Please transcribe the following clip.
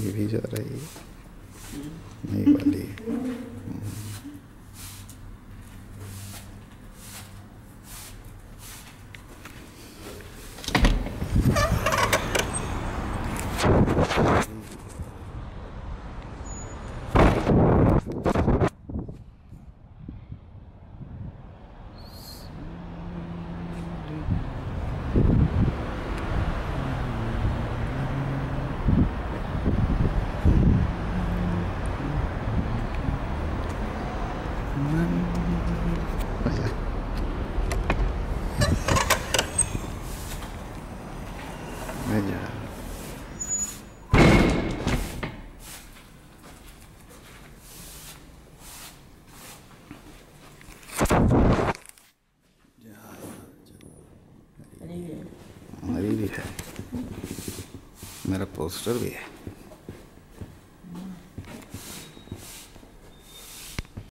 ये भी जा रही है, नहीं वाली। हरी भी है, मेरा पोस्टर भी है।